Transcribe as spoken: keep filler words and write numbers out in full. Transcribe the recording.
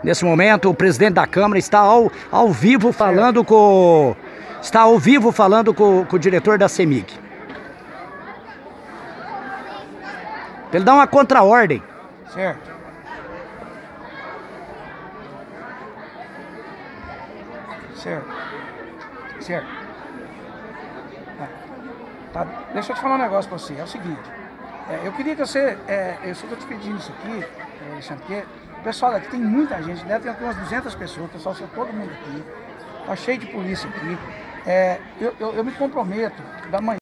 Nesse momento, o presidente da Câmara está ao, ao vivo falando com... Está ao vivo falando com, com o diretor da CEMIG. Ele dá uma contra-ordem. Certo. Certo. Certo. Ah, tá. Deixa eu te falar um negócio pra você. É o seguinte. É, eu queria que você... É, eu só tô te pedindo isso aqui, é, Alexandre, porque o pessoal daqui tem muita gente, deve ter aqui umas duzentas pessoas, o pessoal saiu todo mundo aqui. Tá cheio de polícia aqui. É, eu, eu, eu me comprometo da manhã.